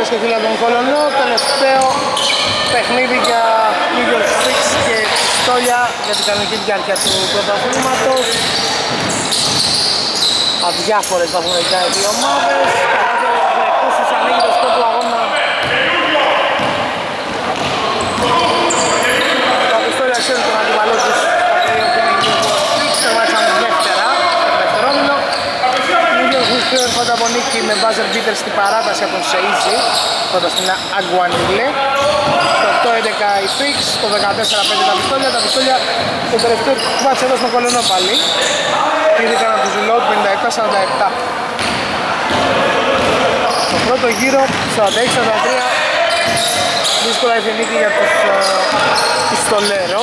και φίλα των Κολονό. Τελευταίο παιχνίδι για New York Knicks και πιστόλια για την κανονική διάρκεια του πρωταθλήματος. Αδιάφορες βαθμολογικά οι δύο ομάδες. Κατάφερε ο Βρεκούσης ανοίγει το σκορ του αγώνα. Τα πιστόλια ξέρουν τον αντιπαλό τους. Τα οποία είναι οι New York Knicks. Τερμάτισαν δεύτερα στο δευτερόμινο. New York Knicks πρώτα από νίκη με buzzer beater στην παράταση από τον Σεΐζη. Πρώτα στην Αγκουανίλε. Στο 8-11 η Knicks. Στο 14-5 τα πιστόλια. Τα πιστόλια το τελευταίο μάτς εδώ στον Κολονό πάλι. Είδηκαν από τους Reload 57-47. Στο πρώτο γύρο 46-43. Δύσκολα η νίκη για τους πιστολέρο.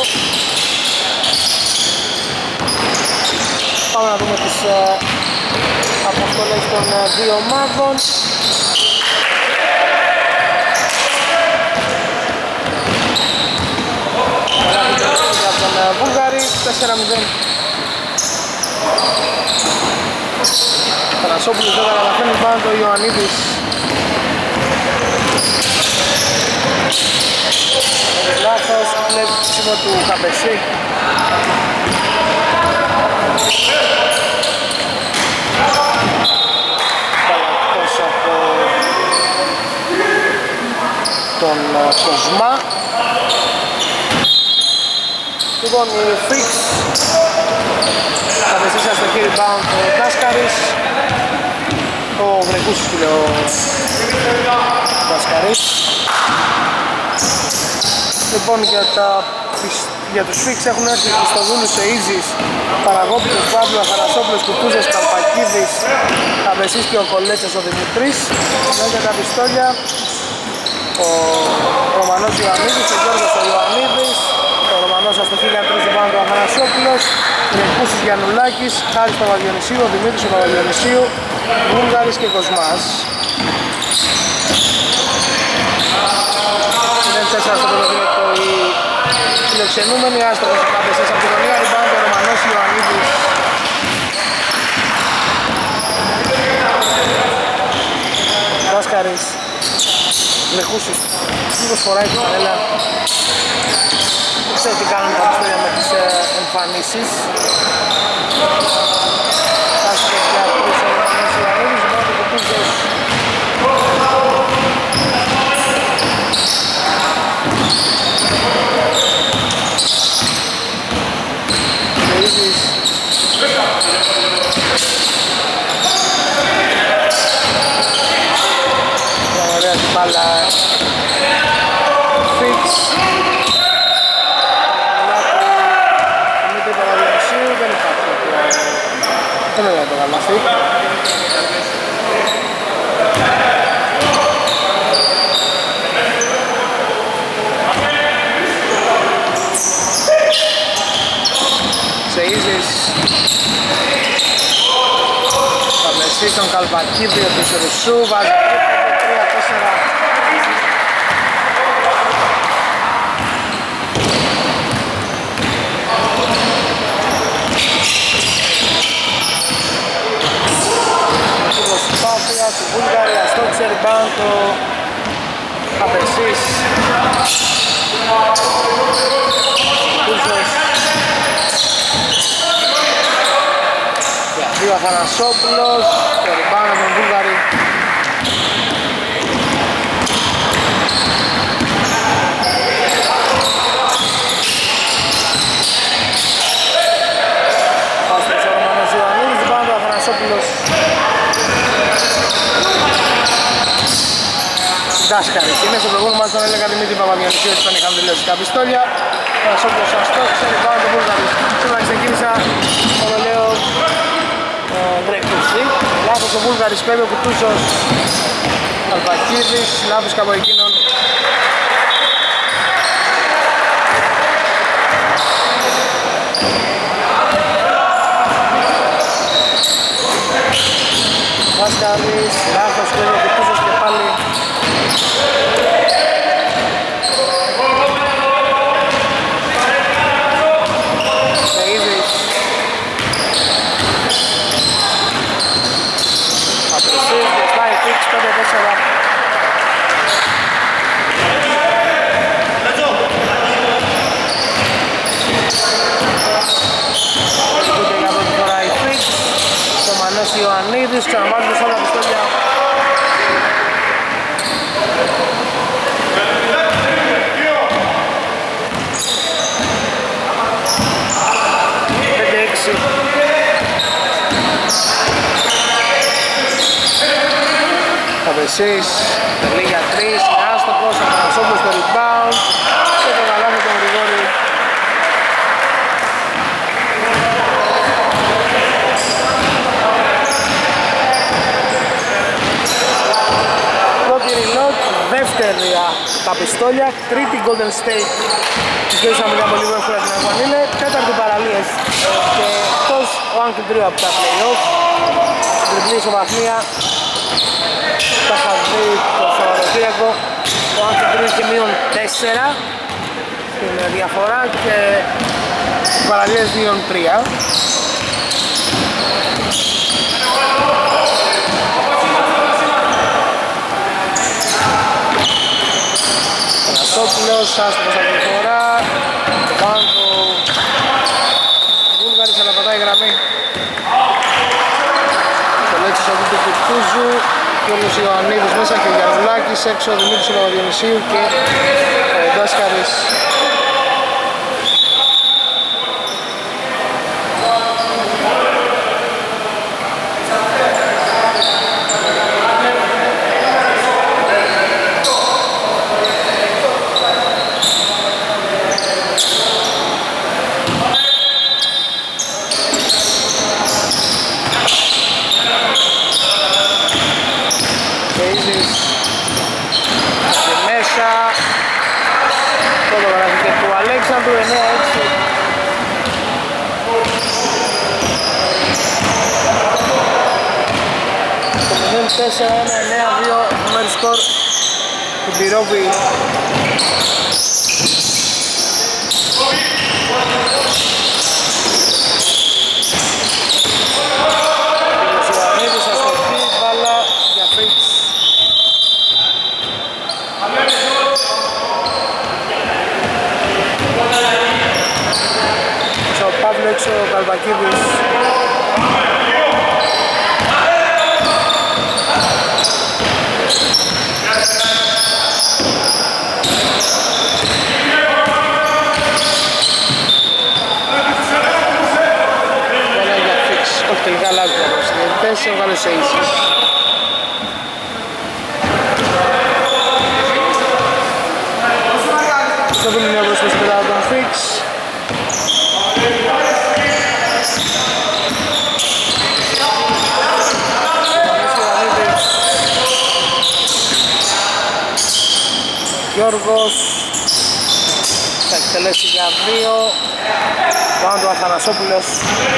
Πάμε να δούμε τις αποστολές των δύο ομάδων. Καλά την από τον Βούλγαρη 4-0. Πανασόπουλος δεν καταφέρνει πάνω το Ιωαννίδης. Λάθος, κλέψιμο του Καπεσί. Παλακτός από τον Κοσμά. Λοιπόν, η Φίξ θα βεσίσει στο χέρι rebound ο Δάσκαρης. Ο Βρεκούσης του λέω Δάσκαρης. Λοιπόν, για τους Φίξ έχουν έρθει Χριστοδούλους, Σεΐζης, Παραγόπουλος, Παύλου, Αθανασόπουλος, Κουτούζος, Καλπακίδης, Καβεσής και ο Κολέτσας ο Δημητρής. Για τα πιστόλια ο Ρωμανός Ιωαννίδης, ο Γιώργος ο Ιωαννίδης, ο Ρωμανός Αστοχίλια τρίζει πάνω του Αθανασιόπουλος, Ρεκούσης Γιαννουλάκης, Χάρης Παπαδιονυσίου, ο Δημήτρης ο Παπαδιονυσίου, Βούλγαρης και Κοσμάς. 0-4 στο πρώτο δίλεπτο οι φιλοξενούμενοι, άστοχος ο Καπεσές από την γωνία, rebound ο Ρωμανός Ιωαννίδης. Δάσκαρης, Βρεκούσης, λίγος φοράει την παρέλα. Δεν ξέρω τι κάνουν τα πιστόλια με τις εμφανίσεις. Άστοχος για τρεις ο Ρωμανός Ιωαννίδης, rebound ο Κουτούζος. Σεΐζης. Ωραία την μπάλα. Φίξ. Δημήτρη Παπαδιονυσίου, δεν υπάρχει. Δεν είναι το καλάθι. Σεΐζης. Θα μεσεί τον Καλπακίδη, ο Πισορισσού, βάζει 3-4. Προσπάθεια του Βούλγαρη, αστόχησε rebound το Καπεσής. Κούρσος. Δύο Αθανασόπουλος, το rebound από τον Βούλγαρη. Πάστος ο Ρωμανός Ιωαννίδης, rebound ο Αθανασόπουλος. Δάσκαρης είναι στο προηγούμενο μάτι τον έλεγα Δημήτρη Παπαδιονυσίου ότι ήταν είχαν τελειώσει τα πιστόλια. Αθανασόπουλος αστόχησε, rebound ο Βούλγαρης. Σήμερα ξεκίνησα το λέω Βρεκούσι. Λάθος ο Βούλγαρης, πρέπει ο Κουτούσος. Καλπακίδης, λάθος και από εκείνον. Βάσκαρης, λάθος, πρέπει ο Κουτούσος και πάλι. Σεΐζης. Απρεσίες, μπροστά η Φίξ, 5-4. Ιωαννίδης, ξαναβάζει μπροστά τα πιστόλια. Καβεσής, τελεί για 3, είναι άστοχος, Αθανασόπουλος στο rebound και το καλάθι τον Γρηγόρη. Πρώτη reload, δεύτερη τα πιστόλια, τρίτη Golden State. Τις δύο αμυντικά πολύ εύκολα την αγώνα είναι, τέταρτη παραλίες και εκτός ο Άγγλ 3 από τα play-off. Στην τριπλή ισοβαθμία τα είχα δει το Σαββατοκύριακο, ο Άγγλ 3 είχε μείον 4 στην διαφορά και οι παραλίες μείον 3. Πανασόπουλος, άστοχος από τη φορά, πάνω το Βούλγαρης αλλά πατάει γραμμή. Το λέξος από του Κουτούζου και όλος ο Ιωαννίδης μέσα και ο Γιαννουλάκης έξω, ο Δημήτρης ο Παπαδιονυσίου και ο Ντάσκαρης. Το 4-1-9-2 νούμερο σκορ του Μπυρόβη. Ο Ιωαννίδης αστοχή, μπάλα για Φρίτς. Ο Παύλο έξω, ο Καλπακίδης. Τελικά λάβει τα προσθέτες, έβγαλε σε ίσες. Στο δούμε μια προσθέση πέρα από τον Φίξ. Γιώργος θα εκτελέσει για 2. Πάνω του Αθανασόπουλος.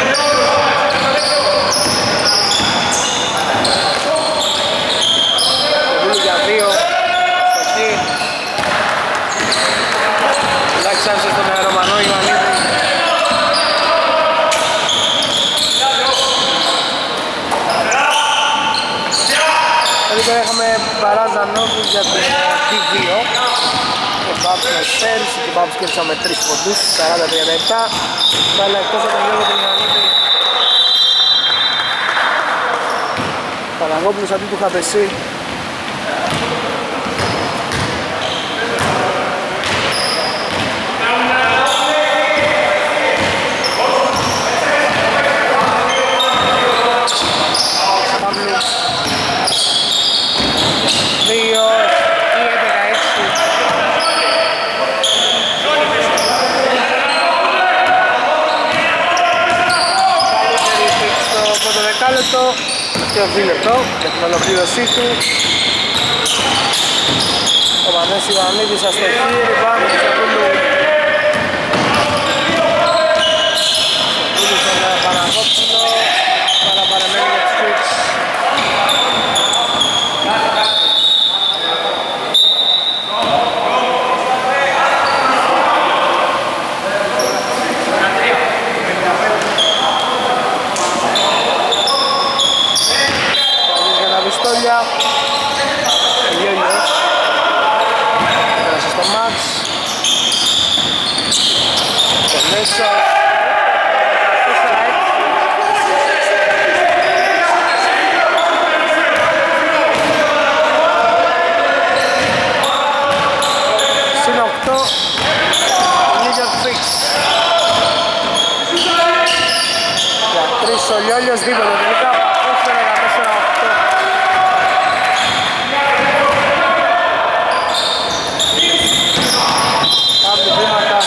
Για 2 εκεί εντάξει άφησε στον Ρωμανό Ιωαννίδη. Εδώ πέρα είχαμε Μπαράζα Νόβου για το T2 και Μπάμπς πέρυσι και Μπάμπς κέρδισα με 3 ποντούς 40-37 αλλά εκτός από τον Γιώργο τον Ιωαννίδη. Παναγόπουλος αντί του Χαπεσί. Και 2 λεπτό για την ολοκλήρωσή του. Ο Μανές Ιωαννίδης αστοχή, ριμπάουντ του Σακούλου. Σακούλου στον Παναγόπουλο, παραπαρεμένει για τους Φίξ. Γέλιος πέρασε στο Μαξ το μέσα New York Fix. Για 3 ο Λιόλιος, δίπλα τελικά, Παπούστο 14-8. Παύλου βήματα.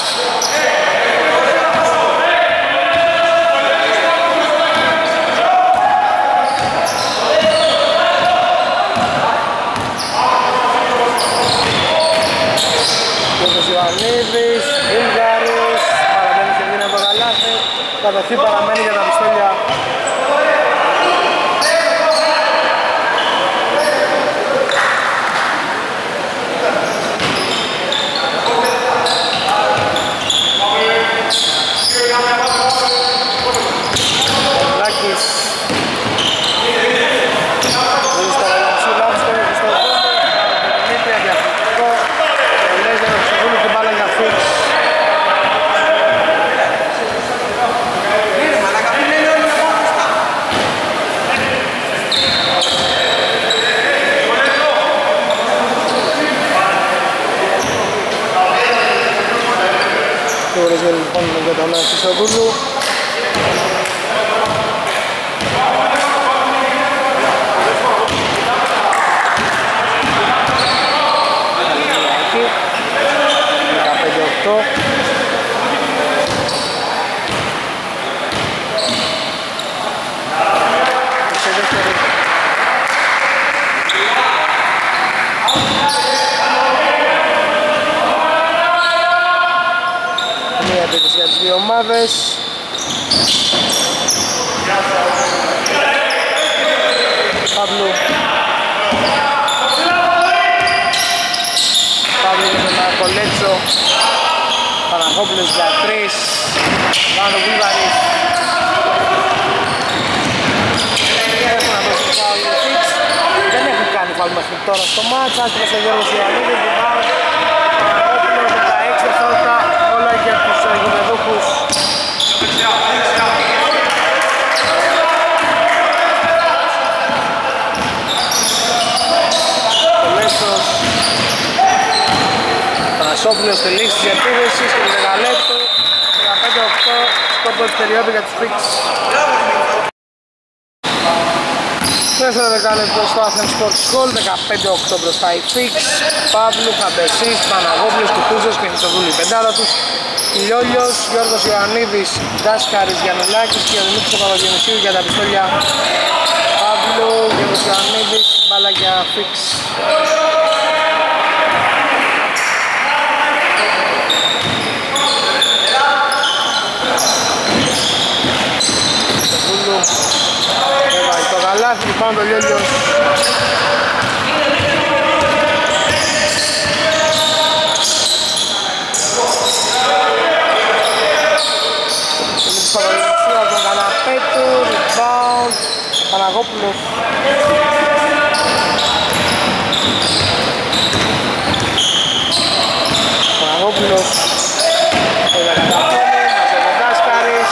Ιωαννίδης, Βούλγαρης, παραμένει και βγαίνει από το καλάθι. Κατοχή παραμένει για τα πιστόλια. Λάκης. Βρίσκεται στο Λαμψού, Λάμψο, στο Βούλο. Δημήτρη, αδιαφυκτικό. Ελέγχεται το Ξεβούλου και μπάλα για Φίξ. Και βρίσκεται λοιπόν με τον Χρυσοδούλου. Μία επίθεση για τις δύο ομάδες. Παύλου. Παύλου με τον Κολέτσο. Παναγόπουλος για 3. Βάνο Βούλγαρης. Έχουν να δώσουν φάουλ για Φίξ. Δεν έχουν κάνει φάουλ μέχρι τώρα στο μάτς. Άστρος ο Γιώργος Ιωαννίδης. Παναγόπουλος 16 δευτερόλεπτα. Όλα για τους γηπεδούχους. Κολέτσος. Πανασόπουλος στη λήξη της επίδεσης και του Μεγαλέτου. 15-8 σκορ πρώτης περίοδου για τους Φίξ. Δεύτερο δεκάλεπτο στο Athens Sports Hall, 15-8 μπροστά η Φίξ. Παύλου, Χαμπεσής, Παναγόπουλος, Κουτούζος και Χρυσοδούλου η πεντάδα τους. Λιόλιος, Γιώργος Ιωαννίδης, Δάσκαρης, Γιαννουλάκης και ο Δημήτρης Παπαδημουσίου για τα πιστόλια. Παύλου, Γιώργος Ιωαννίδης, μπάλα για Φίξ. Έβαλε το καλάθι, λοιπόν το Λιόλιος. Δημήτρης Παπαδημουσίου από τον καναπέ του, rebound, Παναγόπουλος. Παναγόπουλος, το δεκαταφέρει, μαζί με Δάσκαρης.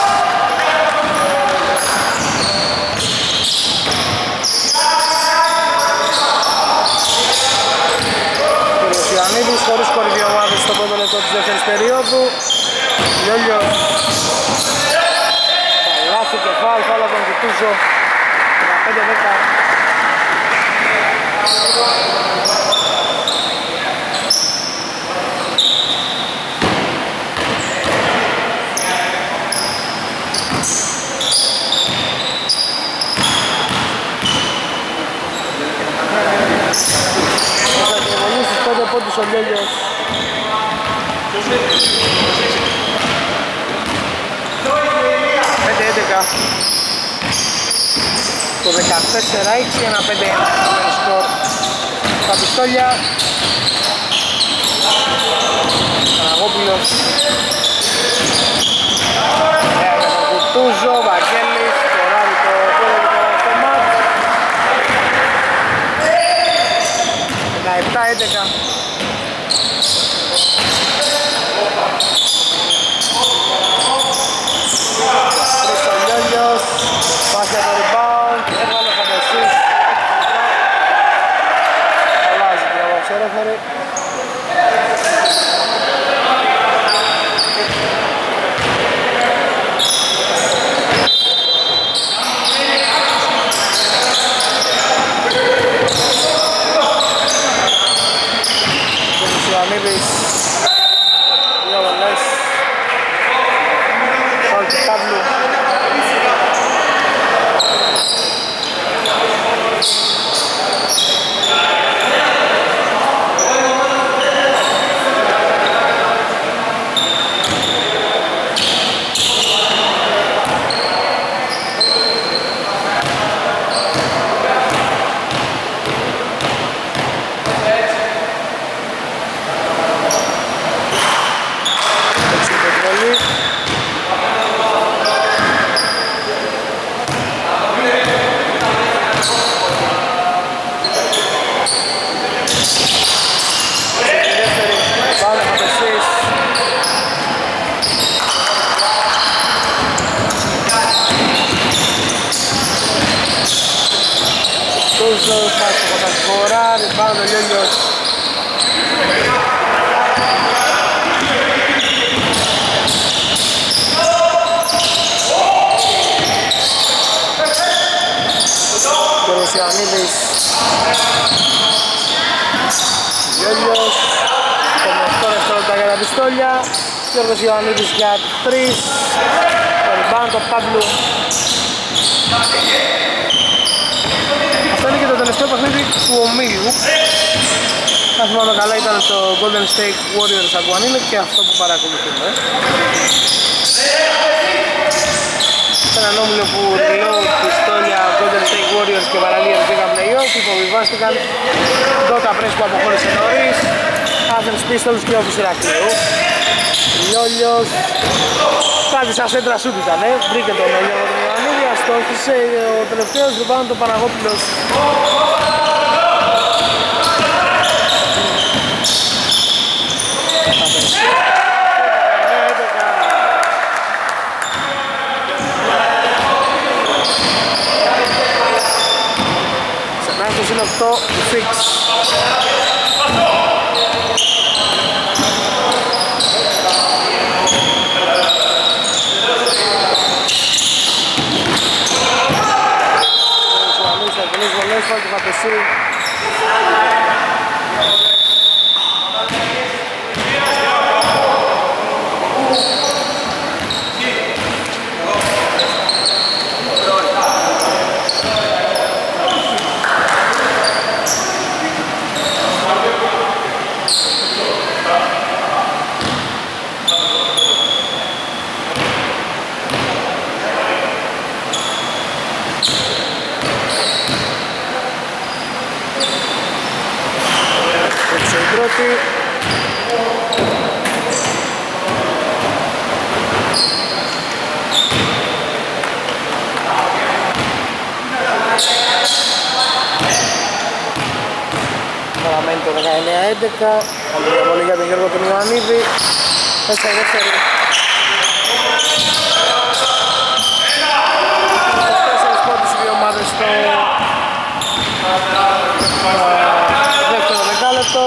Ιωαννίδης χωρίς σκορ δύο ομάδες στο πρώτο λεπτό της δεύτερης περίοδου. Λιόλιος. Λάθη και φάουλ από τον Κουτούζο. 15-10. Ο Λιόλιος. Το 14-6, ένα 5-1 σκορ στα πιστόλια. Παναγόπουλος. Έχουμε τον Κουτούζο, Βαγγέλης, σκοράρει το πρώτο και το στο μάτς. 17-11. Πάση από το rebound, έβαλε ο Χαμπεσής. Αλλάζει την απόψε ρέφερη. Ιωαννίδης, δύο βολές, φάουλ του Παύλου. Rebound ο Λιόλιος. Γιώργος Ιωαννίδης. Λιόλιος. 28 δευτερόλεπτα για τα πιστόλια. Γιώργος Ιωαννίδης για 3. Το rebound του Παύλου. Αυτό είναι και το τελευταίο παιχνίδι του ομίλου. Αν θυμάμαι καλά ήταν το Golden State Warriors Αγκουανίλε και αυτό που παρακολουθούμε. Σε έναν όμιλο που Reload, Πιστόλια, Golden State Warriors και Παραλίες πήγαν play-off, υποβιβάστηκαν Dota Press που αποχώρησε νωρίς, Athens Pistols και Όφης Ηρακλείου. Λιόλιος, κάτι σαν σέντρα σούτ ήταν, βρήκε τον Γιώργο τον Ιωαννίδη, αστόχησε ο τελευταίος rebound τον Παναγόπουλος. Είναι 8 fix. Πολλές βολές, φάει το Φαπεσί. Παραμένει το 19-11. Καλή διαβολή για τον Γιώργο τον Ιωαννίδη. Μέσα η δεύτερη. 4 πόντους οι δύο ομάδες στο δεύτερο δεκάλεπτο.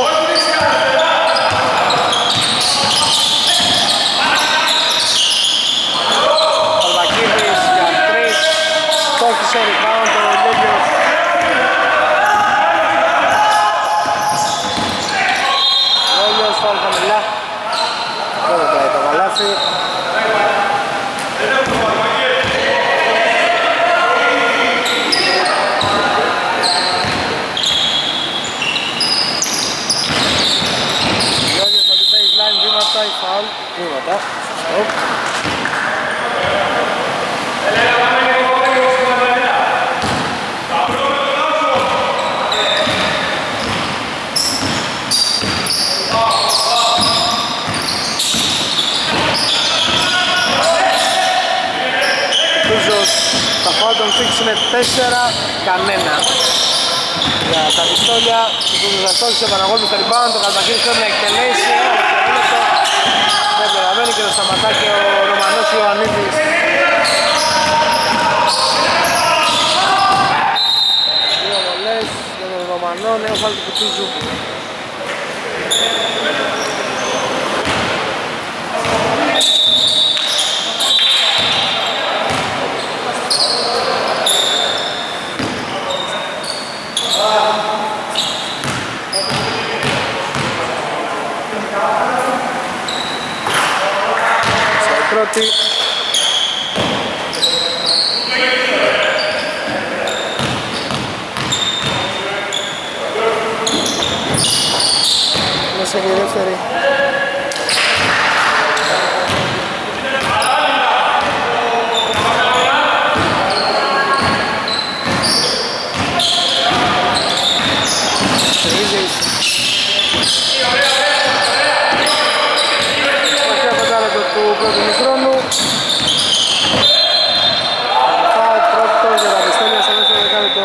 Αλβακίδης για 3. Στόχισε rebound το Λιόλιος. Λιόλιος φάουλ χαμηλά. Δεν πάει το καλάθι. Λιόλιος από την baseline, βήματα ή φάουλ. Βήματα, σωστό. Τα φάουλ των Fix είναι 4, κανένα. Για τα πιστόλια, του Ζαστόχης, ο Παναγόπης στο rebound, το Καλπακίδης πρέπει να εκτελέσει, δεν προλαβαίνει και το σταματά και ο Ρωμανός Ιωαννίδης. Δύο βολές για τον Ρωμανό, νέο φάουλ του Κουτούζου. Κάρτη. Μέσα και η δεύτερη. Τελευταία πεντάλεπτο του πρώτου μικρόνου. Φάουλ πρώτο για τα πιστόλια στο δεύτερο δεκάλεπτο.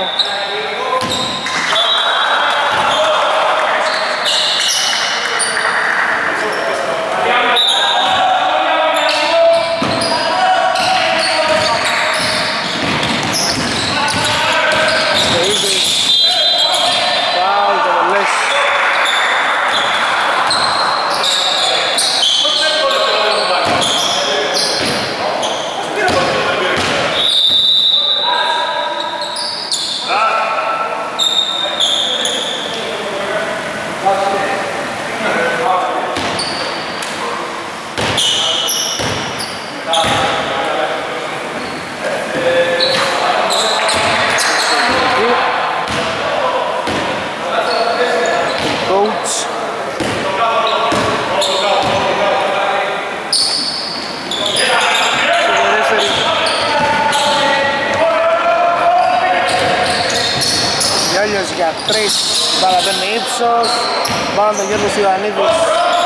Για 3, μπάλα παίρνει ύψος, πάνω τον Γιώργος Ιωαννίδης.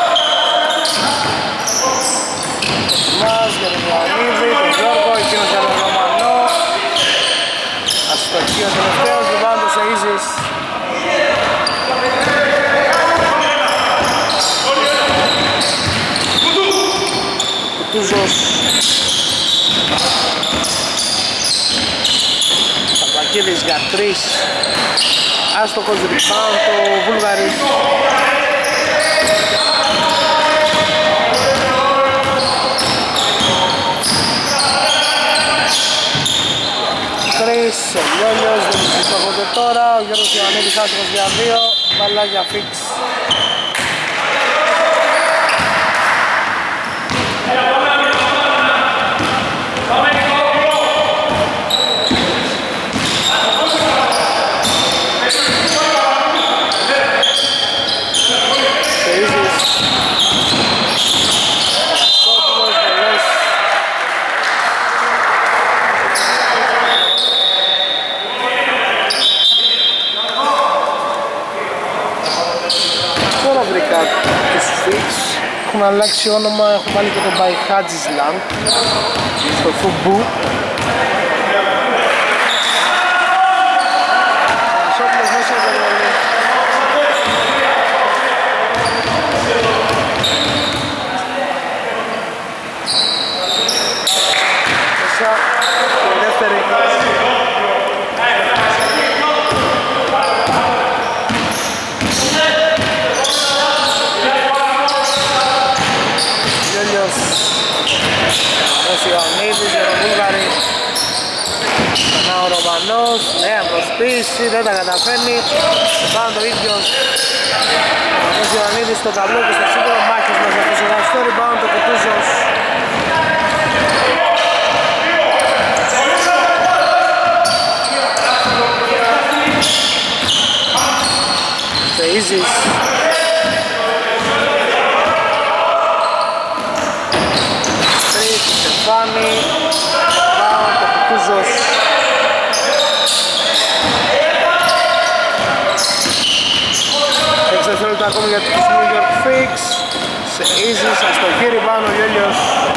Μας για τον Ιωαννίδη, τον Γιώργο, εκείνος για τον Ρωμανό. Αστοχή ο τελευταίος, λοιπόν το σε Ίζης. Κουτούζος. Σαρπακίδης για 3. Άστοχος rebound το Βούλγαρης. Τρεις, ο Λιόλιος, δεν συστοχονται τώρα, ο Γιώργος Ιωαννίδης άστοχος για 2, μπάλα για φίξ. Έχουν αλλάξει όνομα, έχουν βάλει και τον Μπαϊχάτζισλαν στο Φουμπού. Σόπλος μέσα από το ρολί. Μέσα και δεύτερη. Ιωαννίδης για τον Βούλγαρη. Ξανά ο Ρωμανός, νέα προσπίση, δεν τα καταφέρνει. Πάνω το ίδιος ο Ιωαννίδης στο ταμπλό και στο σύνολο μάχης μέσα στο συγχαστόρι. Πάνω το Κουτούζος. Θεΐζης. Στεφάνη, πάνω το Κουτούζος. Έξω δευτερόλεπτα ακόμη για τους New York Fix. Σε Ίζης, αστοχή πάνω ο Λιόλιος.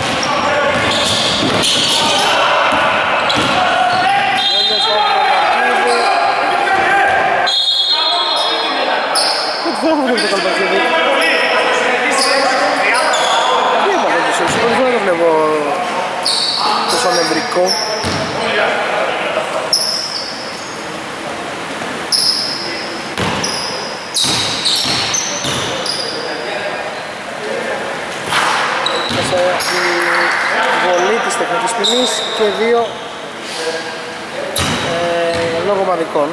Λιόλιος από το Καλπακίδη. Δεν βλέπω το Καλπακίδη. Δεν το βλέπω τόσο νευρικό. Η βολή της τεχνικής ποινής και 2 λόγω μαδικών.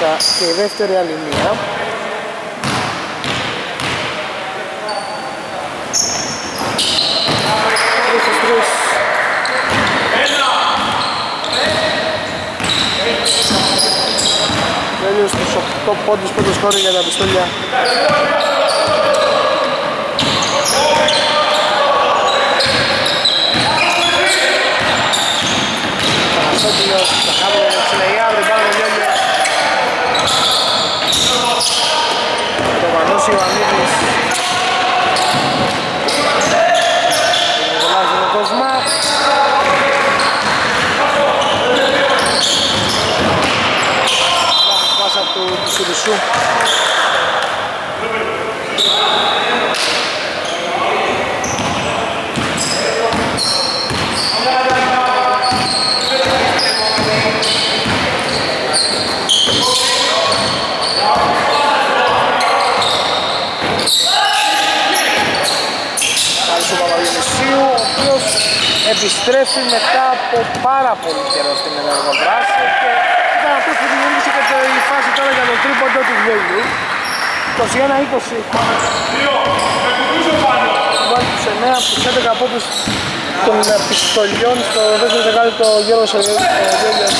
μέσα και η δεύτερη άλλη μία. Βέλιος στους 8 πόντους πρώτο σκόρ για τα πιστόλια. Πανασόπουλος, τα χάβρια με Ξυλεγιά, ριμπάουν ο Λιόλιος. Το Βανός Ιωαννίδης. Βολάζει με Κοσμά. Λάθος πάσα του Σιρισσού. Επιστρέφει μετά από πάρα πολύ καιρό στην ενεργοδράση και ήταν αυτός που δημιούργησε και η φάση τώρα για το τρίποντο του Βιέλιου. 21-20. Βάλει τους 9 από τους 11 πόντους των πιστολιών στο δεύτερο δεκάλεπτο το Γιώργος Βιέλιος.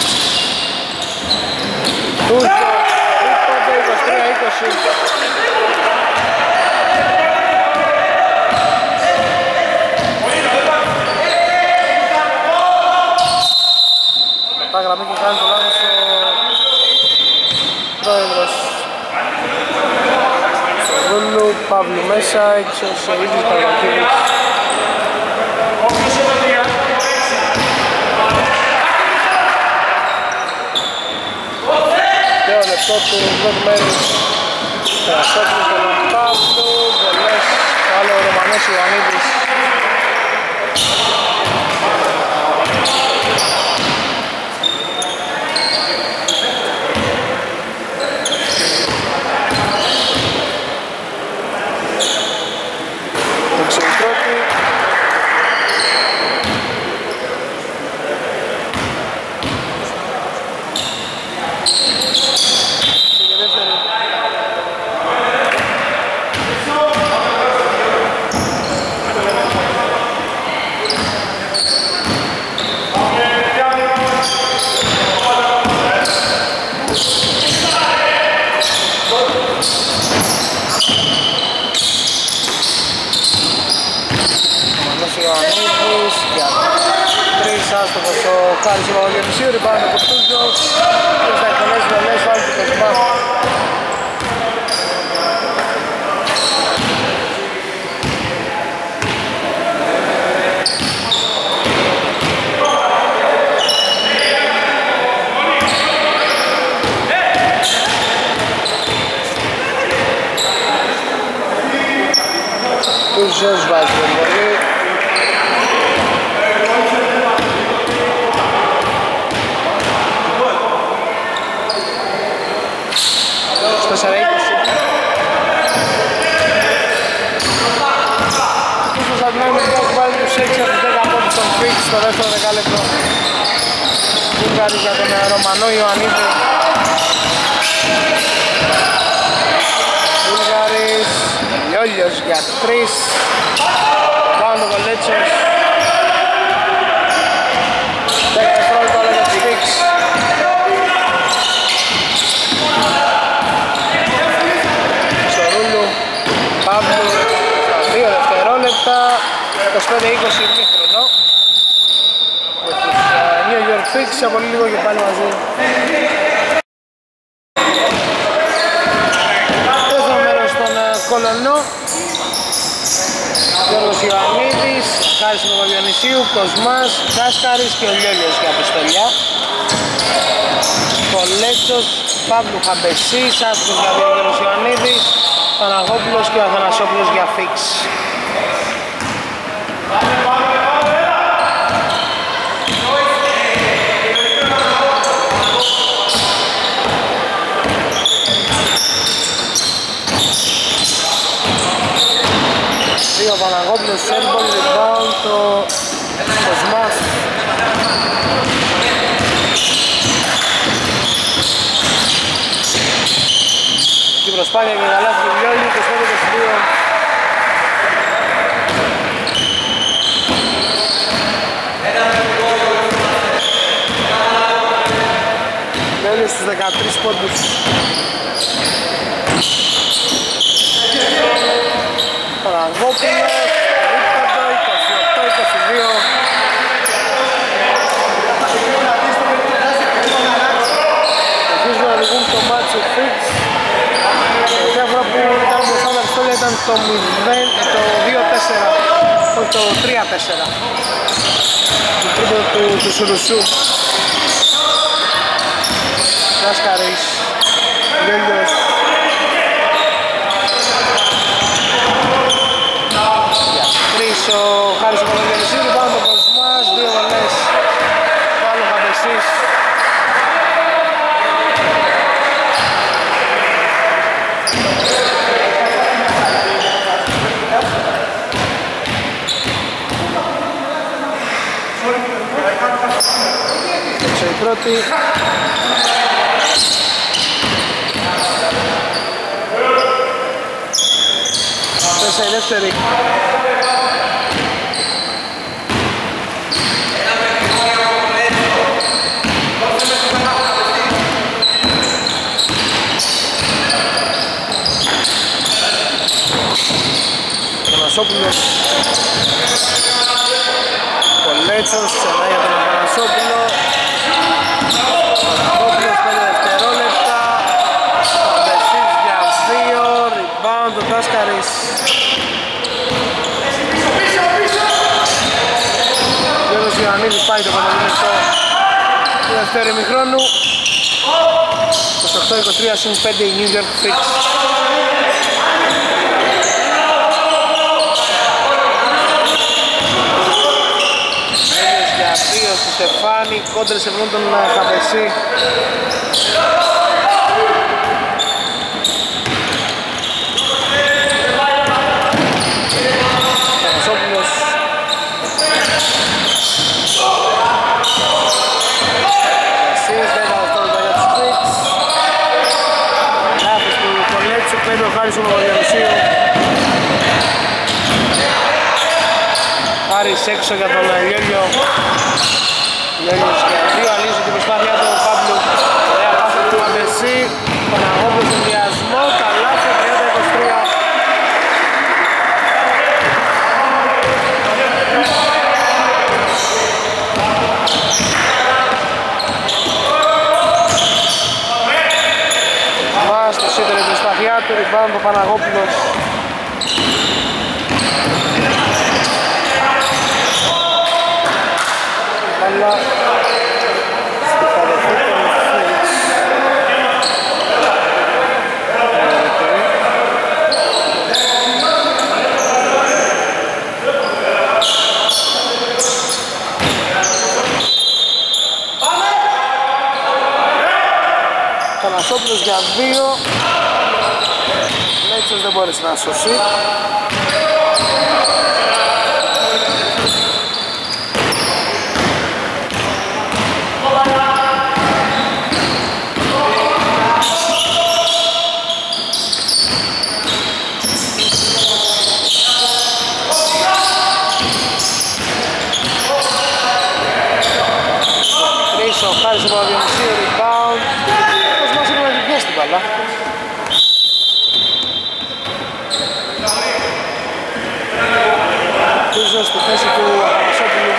Τούρκο, τρίποντο 23-20. Τα γραμμή και κάνει το λάθος ο πρόεδρος Ρούλου, Παύλου μέσα, έξω σε ίδιους Παρβακίδης. Δύο λεπτό του πρώτου μέρους. Τρασόπουλος με τον Παύλου, Βελές, άλλο ο Ρωμανός Ιωαννίδης. Χάρης ο Παπαγιονυσίου, ριμπάουν από Κοστούζος και στα εκτελές Βελές βάλει του Κοσμά. Κοστούζος βάζει τον βολή. Στο δεύτερο δεκάλεπτο Βούλγαρης για τον Ρωμανό Ιωαννίδη. Βούλγαρης, Λιόλιος για 3. Πάνω το Κολέτσος. 10 δευτερόλεπτα όλα για τους Φίξ. Στο Ρούλου, Παύλου, στα 2 δευτερόλεπτα. 25-20 ημίχρονο. Φίξ από λίγο και πάλι μαζί. Δεύτερο μέρος στον Κολονό. Γιώργος Ιωαννίδης, Χάρης του Παπαγιονυσίου, Κοσμάς, Κάσκαρης και ο Λιόλιος για πιστολιά. Κολέτσος, Παύλου Χαμπεσής, Άστρος για Γιώργος Ιωαννίδης, Παναγόπουλος και ο Αθανασόπουλος για Φίξ. Ο Παναγόπουλος, airball, rebound, το Κοσμάς. προσπάθεια και καλάθι του Βιόλη, 25-22. Βιόλη στους 13 πόντους. Παραγόπουλος, ρίπτατο, 28-22. Αρχίζουν να οδηγούν το μάτσο οι Freaks. Τελευταία φορά που ήταν μπροστά τα πιστόλια ήταν το 2-4, όχι το 3-4. Το τρίτο του Σουρουσού. Δάσκαρης, Γέλιος. Ο Χάρης ο Παπαγιαννησίου, πάνω το Κοσμάς, 2 βολές, πάλι ο Χαμπεσής. Έξω η πρώτη. Τέσσερα η δεύτερη. Πανασόπουλος, Κολέτσος, ξανά για τον Πανασόπουλο. Πανασόπουλος 5 δευτερόλεπτα. Παντεσής για 2, rebound ο Δάσκαρης. Γιώργος Ιωαννίδης πάει το πανεπιστήμιο του δεύτερου ημιχρόνου. 28-23 συν 5 η New York Freaks. Στεφάνη, κόντρες ευνούν τον Χαμπεσί. Πανασόπουλος. Εσείς 10 δευτερόλεπτα για τους Freaks. Λάθος του Κολέτσου, παίρνει ο Χάρης ο Παπαγιαννησίου. Χάρης έξω για τον Λιόλιο. Λιόλιος για 2, αλύζει την προσπάθειά του Παύλου. Ωραία πάση του Αντεσί. Παναγόπουλος στον διασμό. Καλάθι 30-23. Μας το σύντρε την προσπάθειά του. Rebound ο Παναγόπουλος. Αλλά στη παροχή των Freaks. Πανασόπουλος για 2. Λέτσος δεν μπόρεσε να σώσει. Ο Χάρης ο Παπαγιαννησίου, rebound. Πώς μας είναι να την πιέσει την μπάλα. Πίσω στη θέση του Πανασόπουλου.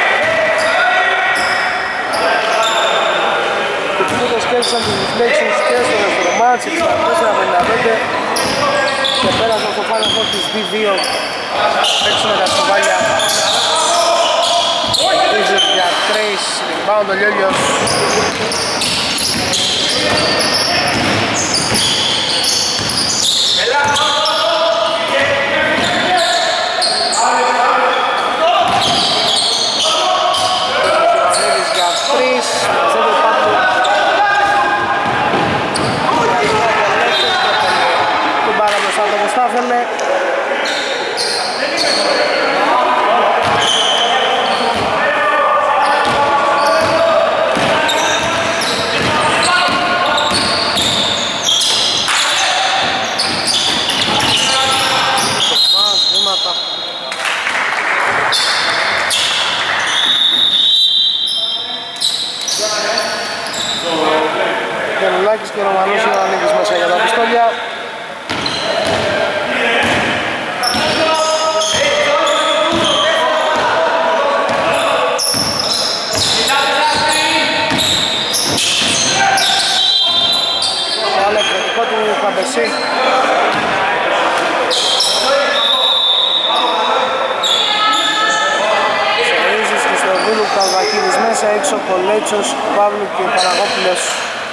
Οι Τιμούτες κέρδισαν τις reflections και στο δεύτερο μάτς, 64-55 και πέρασαν στο final four της D2 έξω με τα σκουβάλια. Ίζερ για 3, rebound ο Λιόλιος. Ιωαννίδης για 3, μαζεύει ο Πάπου. Τον πάρα μπροστά το όπως θα ήθελε. Παυλάκης και Ρωμανός Ιωαννίδης μέσα για τα πιστόλια. Το άλλο εκπαιδευτικό του Χαμπεσί. Σερίζης, Χριστοδούλου, Καλβακίδης μέσα, έξω Κολέτσος, Παύλου και Παναγόπουλος.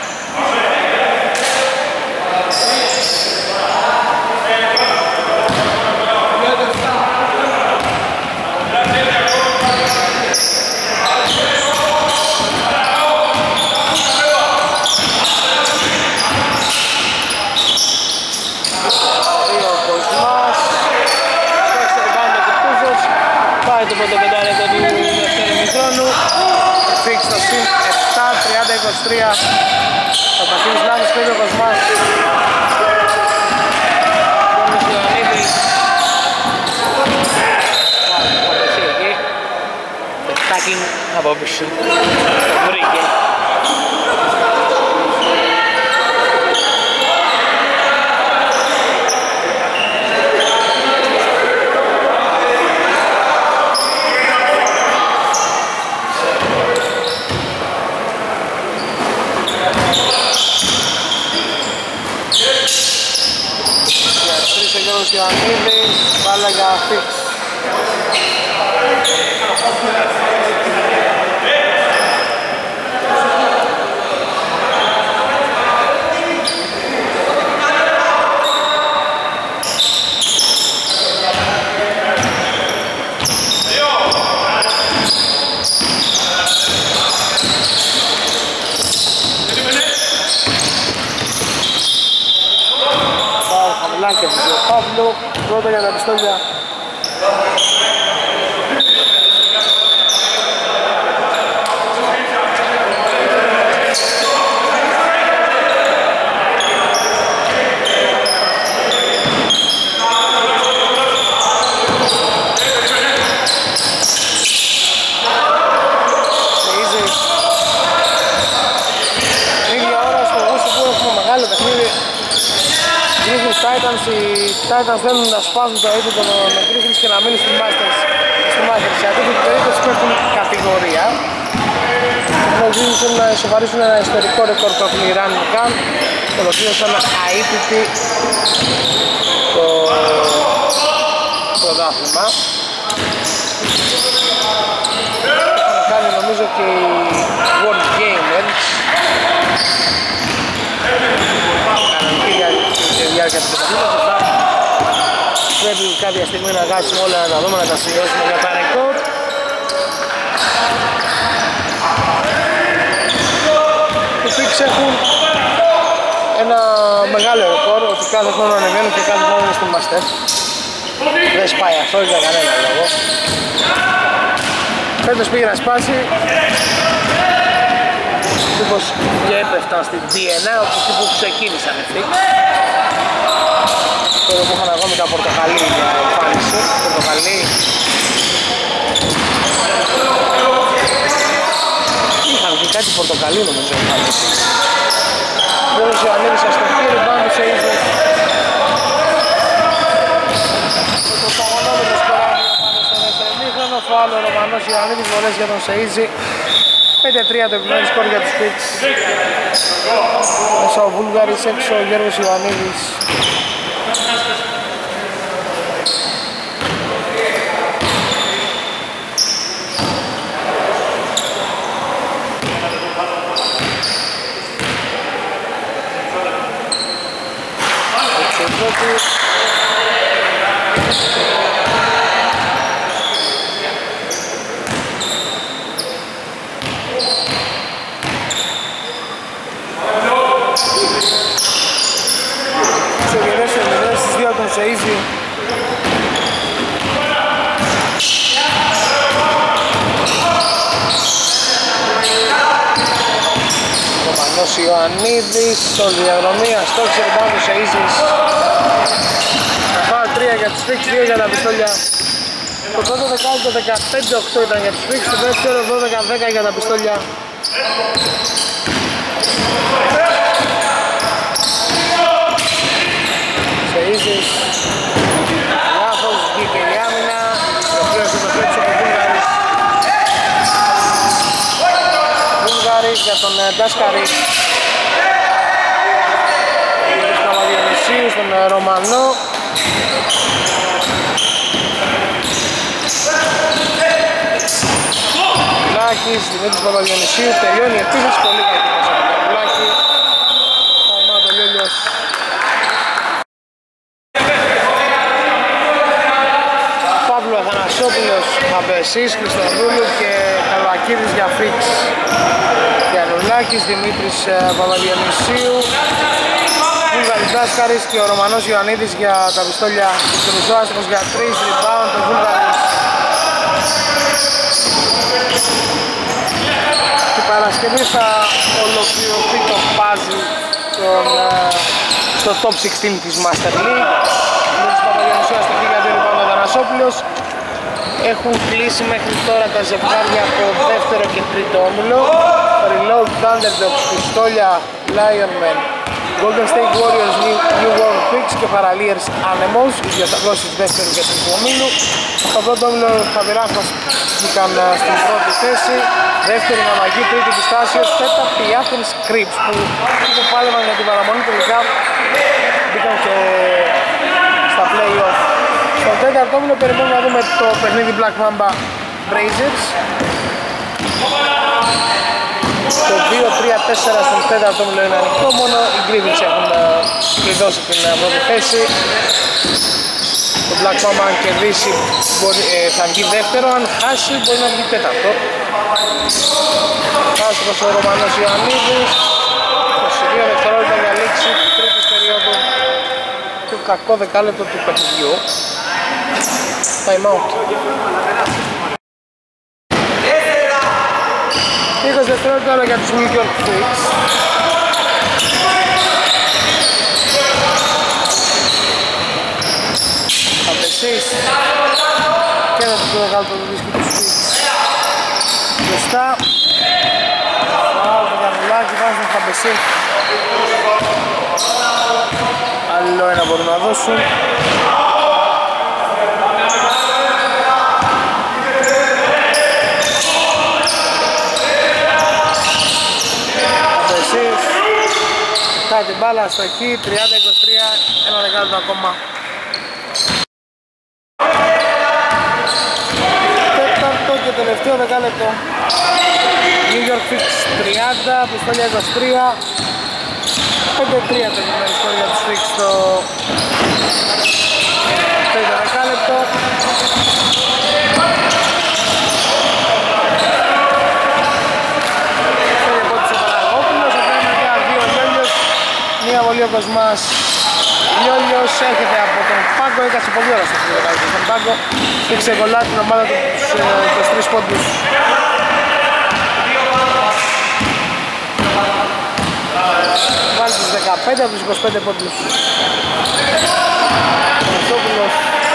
Πάει το πρώτο πεντάλεπτο του δεύτερου ημιχρόνου. Φίξ στο συν 7, 30-23. Θα παχύνει λάθος πέντε ο Κοσμάς. Γιώργος Ιωαννίδης. Παπεσύ εκεί. Τάκλιν από πίσω. Βρήκε. Ο Ιωαννίδης, μπάλα για Φίξ. Χαμηλάκευσε ο Παύλου, πρώτα για τα πιστόλια. Οι Titans θέλουν να σπάσουν το επίπεδο με Griffins και να μείνουν στη Masters. Σε αντίθετη περίπτωση πέφτουν κατηγορία. Οι Griffins θέλουν να ισοβαρίσουν ένα ιστορικό ρεκόρ που έχουν οι Running Gun. Ολοκλήρωσαν αίτητη το πρωτάθλημα. Έχουν κάνει νομίζω και οι World Gamers. Διάρκεια του πρωταθλήματος. Πρέπει κάποια στιγμή να κάτσουμε όλα να τα δούμε, να τα σημειώσουμε για τα ρεκόρ. Οι Fix έχουν ένα μεγάλο ρεκόρ, ότι κάθε χρόνο ανεβαίνουν και κάθε χρόνο είναι στην Master. Δεν σπάει αυτό για κανένα λόγο. Φέτος πήγε να σπάσει. Μήπως και έπεφταν στην DNA, όπως εκεί που ξεκίνησαν οι Fix. Τώρα που είχαν εγώ με τα πορτοκαλί για εμφάνιση, πορτοκαλί. Είχαν και κάτι πορτοκαλί νομίζω εμφάνιση. Γιώργος Ιωαννίδης αστοχή, ριμπάουντ σε ίσως. Το σταγονόμετρο σκοράρει πάνω στο δεύτερο ημίχρονο, φάουλ ο Ρωμανός Ιωαννίδης, βολές για τον Σεΐζη. 5-3 το επιμένει σκορ για τους Fix. Μέσα ο Βούλγαρης, έξω ο Γιώργος Ιωαννίδης. Σε easy. Ρωμανός Ιωαννίδης, όλη διαδρομή, αστόχησε το πάνω σε easy. Θα φάω 3 για τους Fix, 2 για τα πιστόλια. Το πρώτο δεκάλεπτο 15-8 ήταν για τους Fix, το δεύτερο 12-10 για τα πιστόλια. Ντάσκαρη. Δημήτρης Παπαδιονυσίου στον Ρωμανό. Λάκης, Δημήτρης Παπαδιονυσίου, τελειώνει η επίθεση, πολύ κακή μέσα από τον Λάκη. Time out ο Λιόλιος. Παύλου Αθανασόπουλος, Αμπεσής, Χριστοδούλου και Καλβακίδης για φίξ. Γιαννουλάκης, Δημήτρης Παπαδιονυσίου, Βούλγαρης Ντάσκαρης και ο Ρωμανός Ιωαννίδης για τα πιστόλια. Και ο Μισοάστρος για 3 rebound, ο Βούλγαρης. Την Παρασκευή θα ολοκληρωθεί το puzzle στο top 16 της Master League. Δημήτρης Παπαδιονυσίου αστοχή για 2 rebound, ο Αθανασόπουλος. Έχουν κλείσει μέχρι τώρα τα ζευγάρια από δεύτερο και τρίτο όμιλο. Reload, Thunderdogs, Πιστόλια, Lionmen, Golden State Warriors, New World Picks και Paraliers Animals, οι διασταυρώσεις δεύτερου και τρίτου ομίλου. Στο πρώτο όμιλο Χαβιράφας μπήκαν στην πρώτη θέση, δεύτερη Ναμαγή, τρίτη Πιστάσιος, τέταρτη η Athens Crips που πάλευαν για την παραμονή, τελικά μπήκαν και στα play-off. Στο τέταρτο όμιλο περιμένουμε να δούμε το παιχνίδι Black Mamba Blazers. Το 2-3-4 στον τέταρτο όμιλο είναι ανοιχτό, μόνο οι Griffins έχουν κλειδώσει την πρώτη θέση. Το Black Mamba αν κερδίσει θα βγει δεύτερο, αν χάσει μπορεί να βγει τέταρτο. Άστρος ο Ρωμανός Ιωαννίδης, 22 δευτερόλεπτα για λήξη τρίτης περίοδου, το κακό δεκάλεπτο του παιχνιδιού. Time out. 20 δευτερόλεπτα για τους New York Knicks. Αμπεσής και θα τους δω κάτω το δίσκο του Knicks. Μπροστά το Γιαννουλάκη, βάζουν τον Αμπεσή. Άλλο ένα μπορούν να δώσουν. Κάνει την μπάλα στο χ, 30-23, ένα δεκάλεπτο ακόμα. Τέταρτο και τελευταίο δεκάλεπτο. New York Knicks 30, Πιστόλια 23. 5-3 το κειμένο σκορ για τους Knicks στο τρίτο δεκάλεπτο. Μία βολή ο Κοσμάς. Λιόλιος έρχεται από τον πάγκο, έκασε πολύ ώρα στο φιλοδάκι στον πάγκο. Στήξε κολλά την ομάδα του τους 23 πόντους. Βάλει τους 15 από τους 25 πόντους. Ο Μεσόπουλος,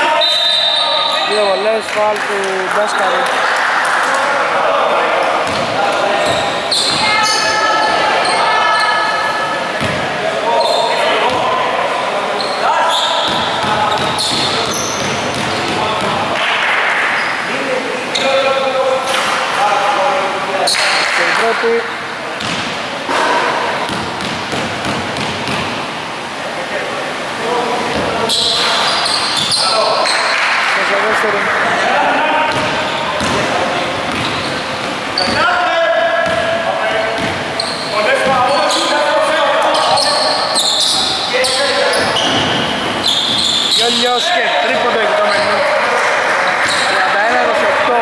2 βολές, φάουλ του Ντάσκαρη. Πρώτη. Στο δεύτερο. Γιόλιος και τρίποντο εκτομένο. 31-28.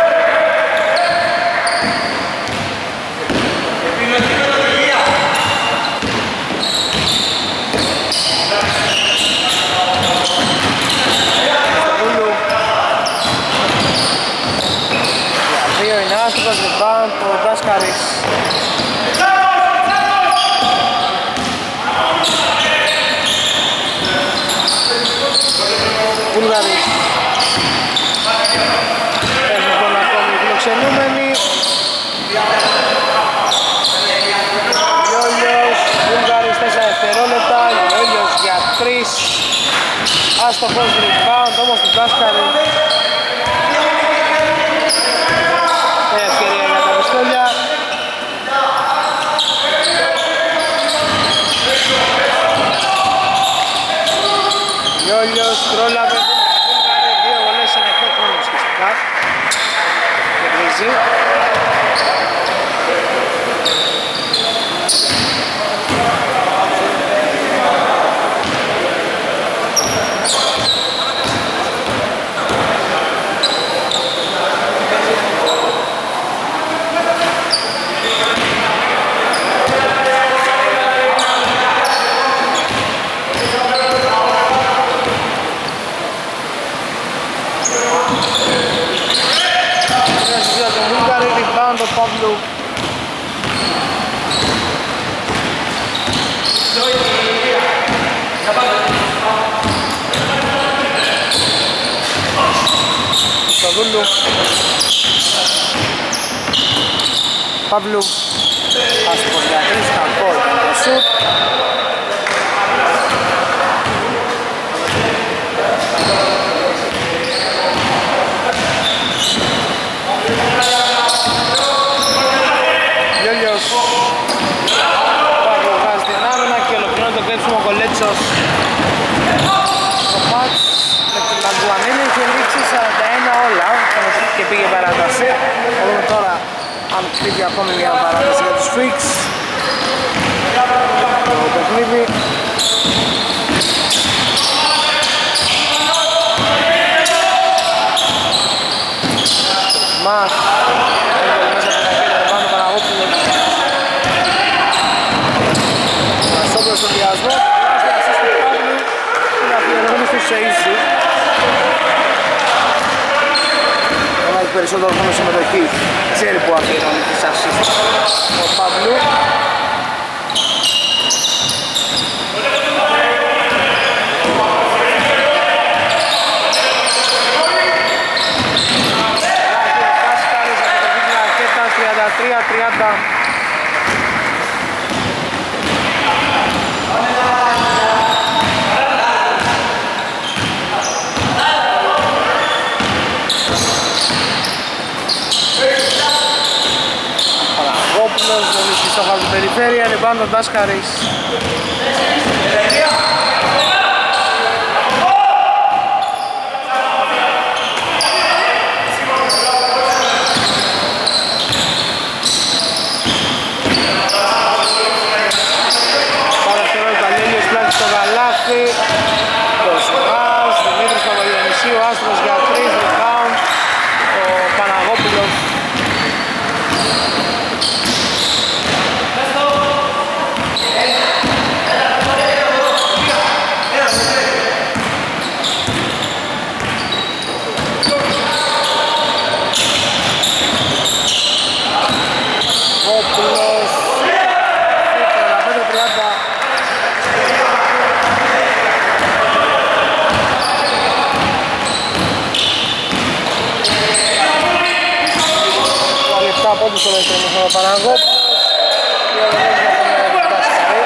Άστρος rebound το Ντάσκαρης. Βούλγαρης. Έχουν τον ακόμη φιλοξενούμενοι. Λιόλιος, Βούλγαρης 4 δευτερόλεπτα. Λιόλιος για 3. Άστοχος rebound όμως του Ντάσκαρη. αλλάζει. Το Παύλου. Σαδούλου. Παύλου. Άστοχος για τρεις, κακό ήταν το σουτ. Κολέτσος στο μάτς με την Μαγκουανίνη είχε λήξει 41 όλα και πήγε παράταση. Θα δούμε τώρα αν χτύπει ακόμη μια παράταση για τους Freaks το παιχνίδι. Μαχ έβγαλε μέσα από την ακέτα το πάνω Παναγόπουλο. Μασόπουλος στον διασμό. Σε ίσου να έχει περισσότερο χρόνο συμμετοχή, ξέρει που αφήνουν τις ασίστ ο Παύλου. Κάσκαρης από το δίκτυο ρακέτας 33-30. Στο χάρτη περιφέρεια, rebound ο Ντάσκαρης. Παραστερό Ιταλέλιος πλάτη στο Γαλάφι. Το Σουγάς, Δημήτρης Παπαγιονυσίου, Άστρος για 3, rebound ο Παναγόπουλος. Πόντους στο δεύτερο μήχρονο Παναγόπουλος και ο Ρέζος για τον Ντάσκαρη.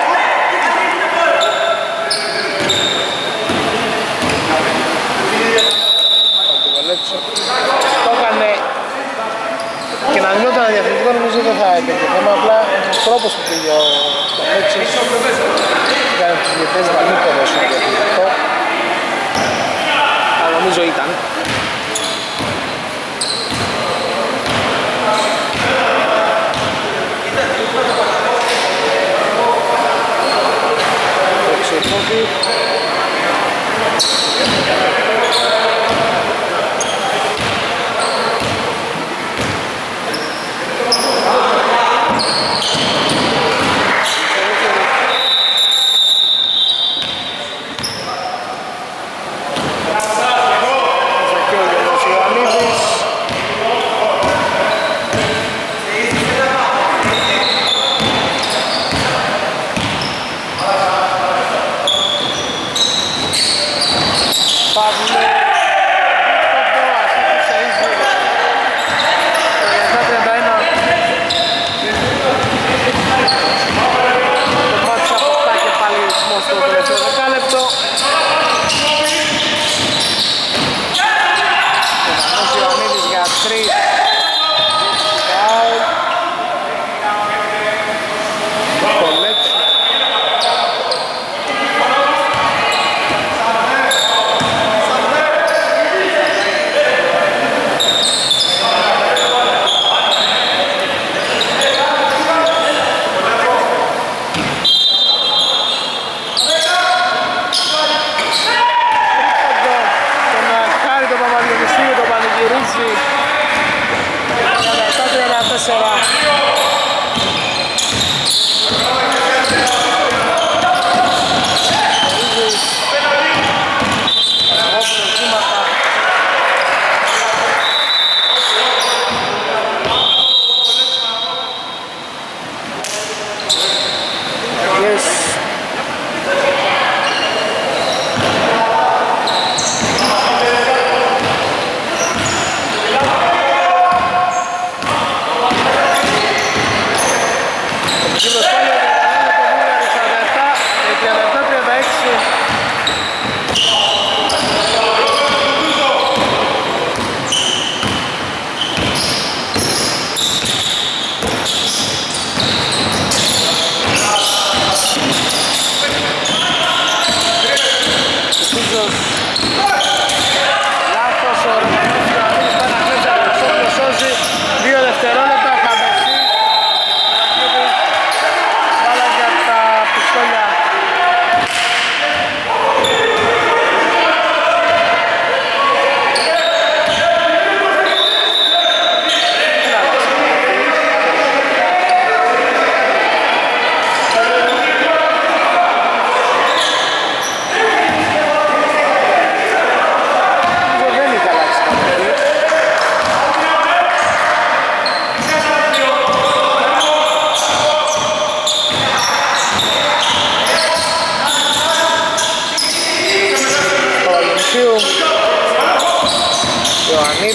Το Βελέτσο το έκανε και να γινόταν διαφορετικό, νομίζω δεν θα έπαιρνε θέμα, απλά ο τρόπος που πήγε ο Βελέτσος έκανε τους διετές να μην το δώσουν διαφορετικό, αλλά νομίζω ήταν.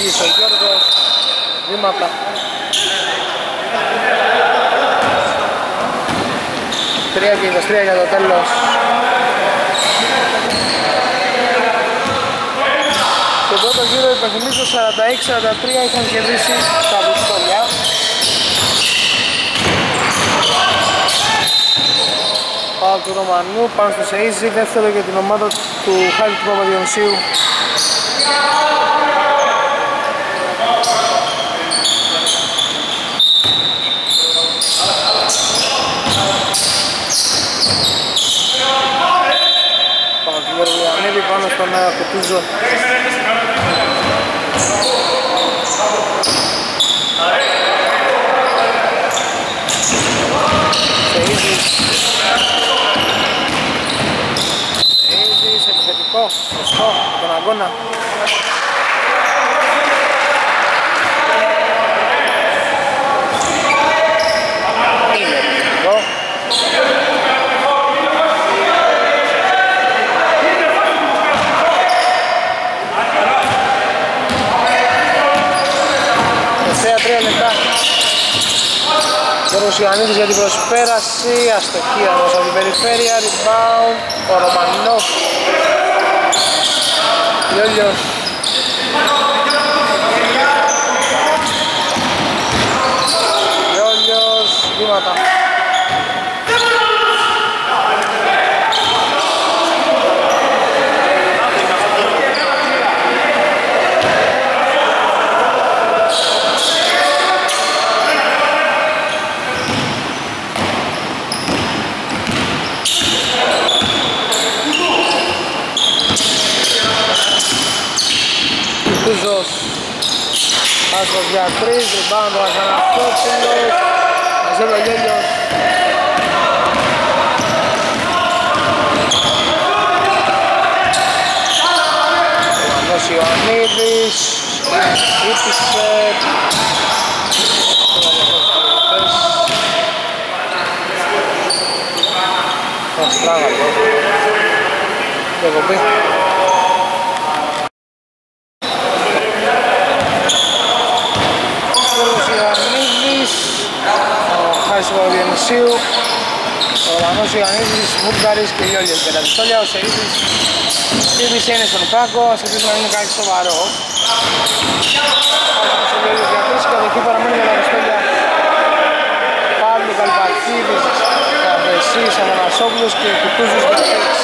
Ανοίγει ο Γιώργος, βήματα. Τρία και 23 για το τέλος. Στο πρώτο γύρο υπενθυμίζω 46-43 είχαν κερδίσει τα πιστόλια. Πάω του Ρωμανού, πάνω στο Σεΐζη, δεύτερο για την ομάδα του Χάρη του Παπαδιονυσίου. Πάω του Γιώργου Ιωαννίδη πάνω στον Κουτούζο. Σεΐζης, επιθετικό, σωστό, τον αγώνα. Είναι επιθετικό. Τελευταία 3 λεπτά. Γιώργος Ιωαννίδης για την προσπέραση, αστοχία όμως από την περιφέρεια, rebound, ο Ρωμανός, Λιόλιος. Λιόλιος, βήματα. Κούζος, άσχος για 3, rebound ο Αθανασόπουλος, μαζεύει ο Λιόλιος. Μανός Ιωαννίδης, ύπησε. Αστράγαλο, δεκοπή. Ο Παπαδιονυσίου, ο Ρωμανός Ιωαννίδης, Βούλγαρης και Λιόλιος για τα πιστόλια. Ο Σεΐζης χτύπησε είναι στον πάγκο, ας ελπίσουμε να είναι κάτι σοβαρό. Ο Λιόλιος για 3, η κατοχή παραμένει για τα πιστόλια. Παύλου Καλπακίδης, Καβεσής, Ανανασόπουλος και Κουτούζος για 3.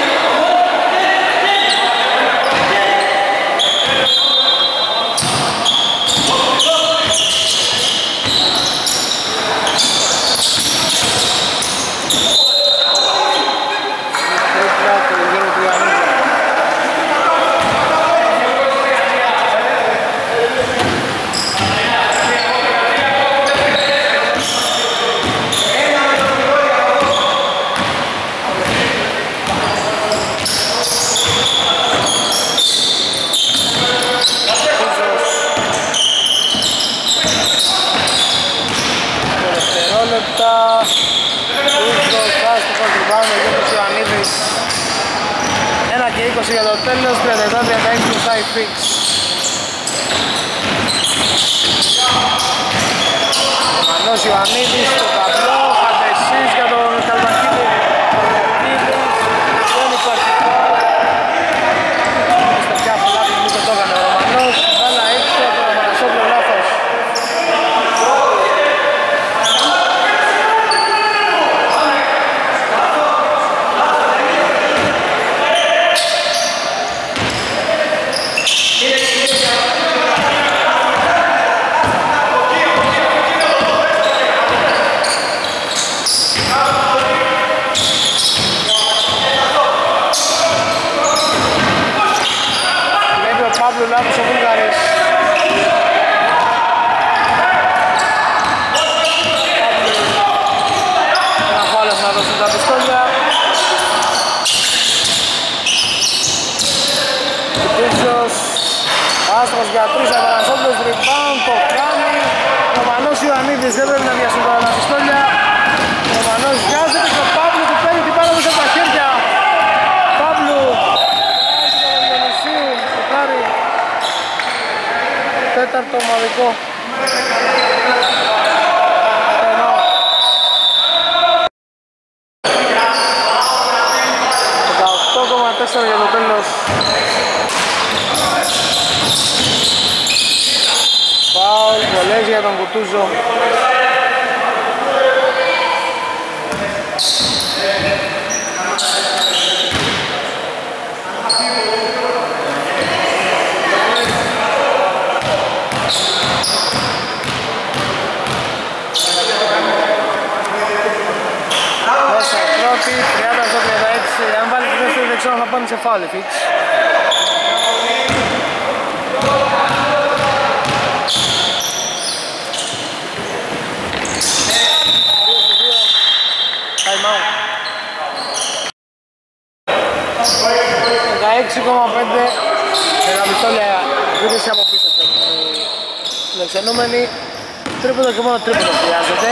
Για το τέλος, 37-36 του side fix. Ο Μανός Ιωαννίδης στο ταμπλό, Χαντεσής για τον Καλπακίδη. Δεν υπάρχει φάουλ. Στο πιάφο λάθος που το έκανε ο Ρωμανός. Μπάλα έξω από τον Ανανασόπουλο, λάθος. Λάθος ο Βούλγαρης. Ένα φάουλος να δώσουν τα πιστόλια. Κουτούζος, άστρος για 3, Αθανασόπουλος, rebound, το κάνει. Ο Μανός Ιωαννίδης δεν πρέπει να βιαστούν τώρα τα πιστόλια. Ο Μανός βιάζεται και ο Παύλου του παίρνει την πάρα μέσα από τα χέρια. Παύλου, Φρέσκο. 18,4 για το τέλος. Φάουλ, βολές για τον Κουτούζο. Μέσα πρώτη, 30-36. Αν βάλει τη δεύτερη δεν ξέρω αν θα πάνε σε φάουλ οι Φίτς. Time out. 16,5 μεγαπιστόλια επίθεση από πίσω στον φιλοξενούμενοι. Τρίποντο και μόνο τρίποντο χρειάζεται.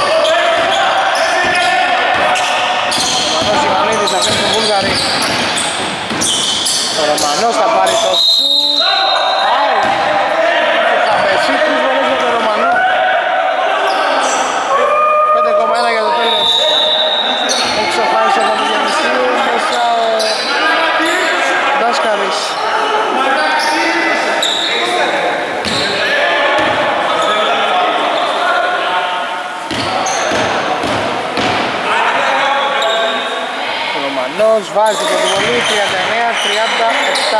Ο Ρωμανός Ιωαννίδης θα φέρει τον Βούλγαρη. Ο Ρωμανός θα πάρει το σουτ. Άου! Θα πέσει τρεις βολές για τον Ρωμανό. 5,1 για το τέλος. Έξω χάρισε από το Διονυσίου. Μέσα ο Ντάσκαρης. Βάζει το βολή 39-37.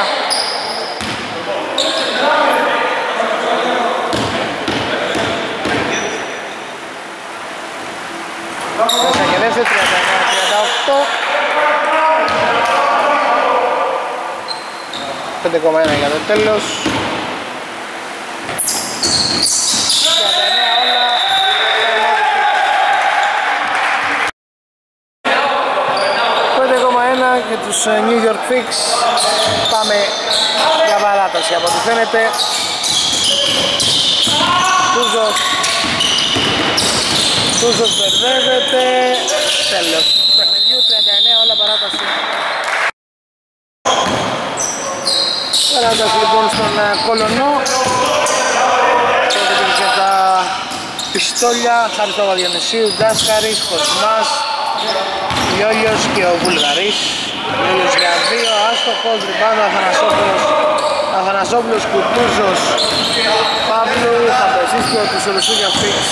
Μέσα και δεύτερη 39-38. 5,1 για το τέλος. 39 όλα. Για τους New York Knicks. Πάμε για παράταση από ό,τι φαίνεται. Τούζος μπερδεύεται. Τέλος παιχνιδιού, 39 όλα παράταση. Παράταση λοιπόν στον Κολονό. Τότε πήγε τα πιστόλια. Χαριστόβα Διονυσίου, Ντάσκαρης, Κοσμάς, Λιόλιος και ο Βουλγαρής. Λιόλιος για 2, άστοχος, ριμπάνω Αθανασόπουλος, Κουτούζος, Παύλου, Χαμπεζής και ο Τουσολουσού για Φίξ.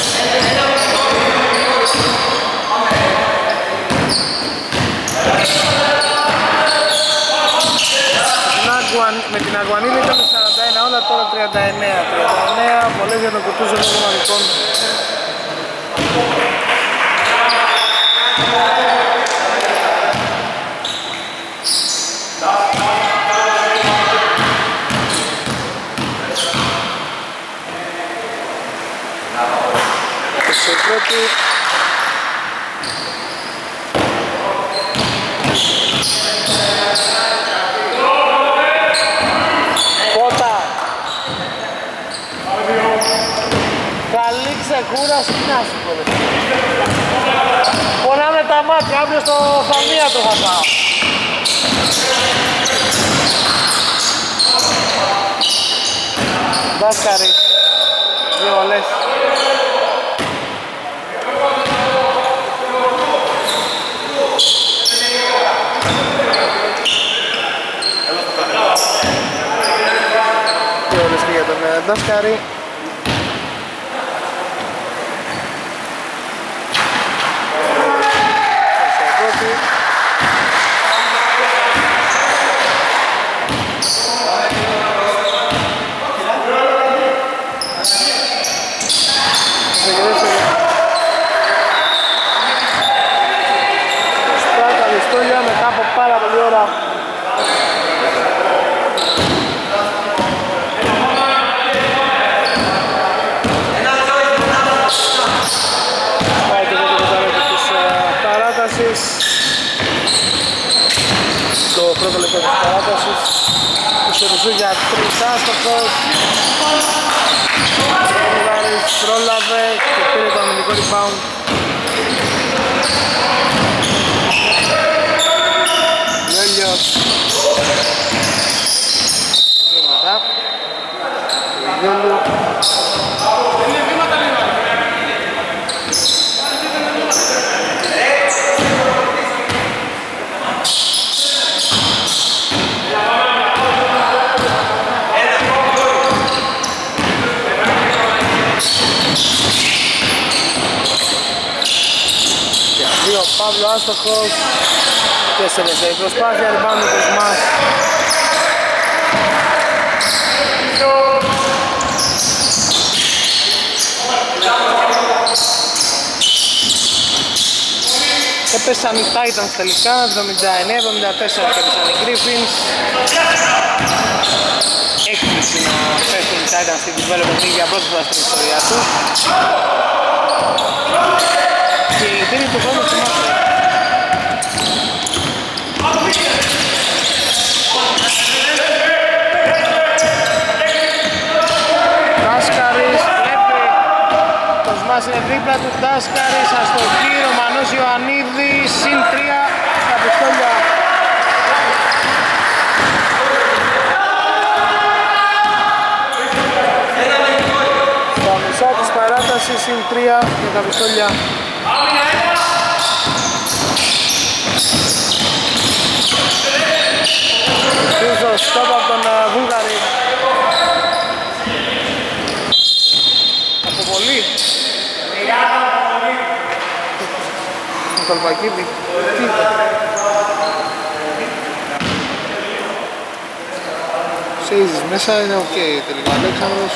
Με την Αγκουανίλη ήταν 41 όλα, τώρα 39. Πολλές για τον Κουτούζο των Ρωμανικών. Σε πρώτη Πότα. Καλή ξεκούραση, τι να σου πω. Πονάνε τα μάτια, αύριο στο φαμίατρο θα πάω. Μπάσκαρη, 2 βολές. Για τον Ντάσκαρη. Στα πιστόλια μετά από πάρα πολλή ώρα. Το πρώτο λεπτό της παράτασης. Ο Σερουζού για 3 άστοχος. Ο Βουλγαρής πρόλαβε και πήρε το αμυντικό rebound. Λιόλιος. Βήματα. Λιόλιο. 2 Παύλο άστοχος και σε δεύτερη προσπάθεια rebound του Κοσμάς. Έπεσε ανοιχτά ήταν τελικά, 79-74 κέρδισαν οι Griffins. Έκπληξη να πέφτουν οι Titans στην Development για πρώτη φορά στην ιστορία τους. Και η δίνει του χρόνου του μάτου. Τάσκαρης βλέπει, το σμάς είναι δίπλα του, Τάσκαρης, αστοχή, Ρωμανός Ιωαννίδης, συν 3 στα πιστόλια. Στα μισά της παράτασης, συν 3 για τα πιστόλια. Πίσω στόπ από τον Βούλγαρη. Από πολύ. Τον Καλπακίδη. Σέιζεις μέσα, είναι οκ τελικά Αλέξανδρος.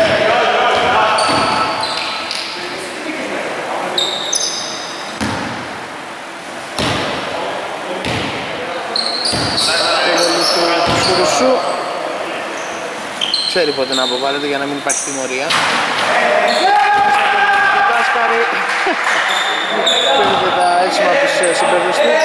Σου ξέρει πότε να αποβάλλεται για να μην υπάρχει τιμωρία. Τάσκαρη παίρνει τα έξιμα από τους συμπαίκτες του.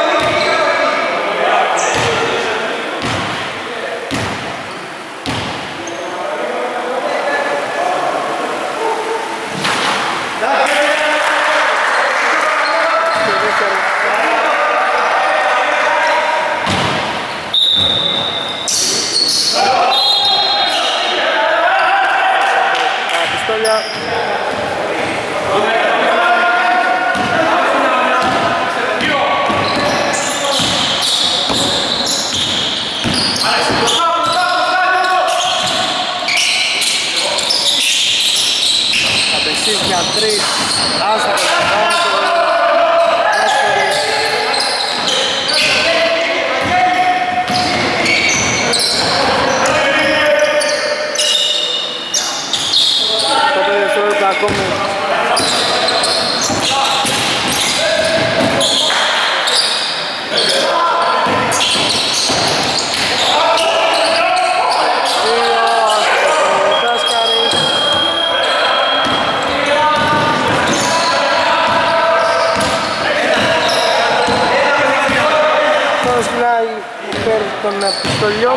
Των πιστολιών.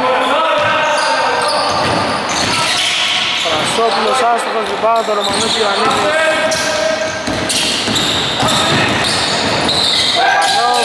Φρασόπουλος άστοχος, rebound το Ρωμανός Ιωαννίδης. Ρωμανός,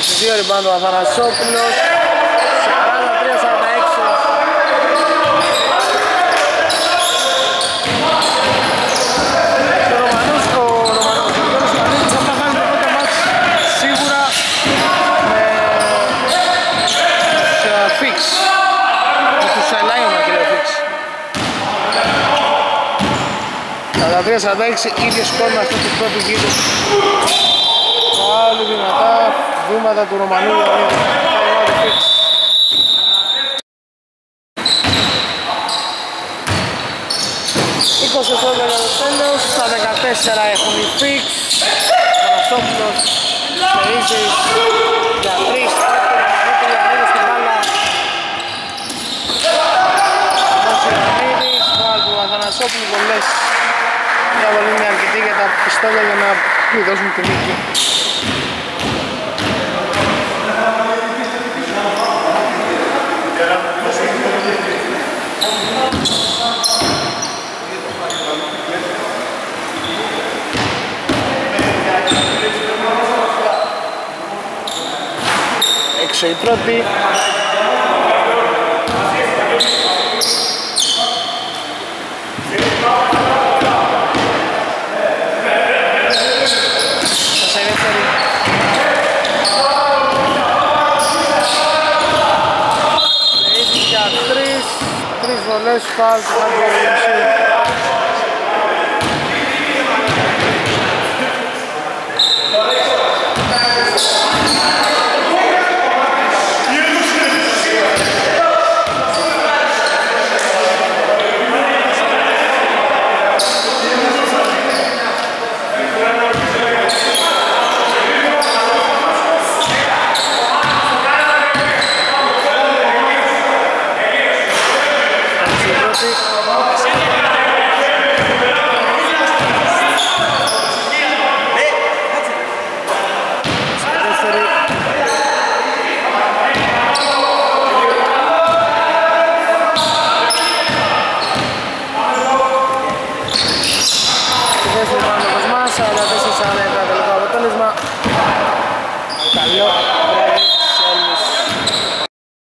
22 rebound ο Αθανασόπουλος. 43-46. Ο Ρωμανός θα κάνει το πρώτο μάτς σίγουρα με Fix. Με τους Lion και λέω Fix. 43-46, ίδιο σκορ με αυτό του πρώτου γύρου. Πάλι δυνατά βήματα του Ρωμανού Ιωαννίδη. Για το τέλος, στα 14 έχουν οι Fix. Πανασόπουλος, Σεΐζης, για 3, το Ιωαννίδη στην μπάλα. Ο Ιωαννίδης, πάλι του Αθανασόπουλου, πολλές διάβολοι είναι αρκετοί για τα πιστόλια για να δώσουν τη νίκη. Έξω η πρώτη. Σας η δεύτερη. Λέιζης για τρεις βολές, φάουλ του Χάντου.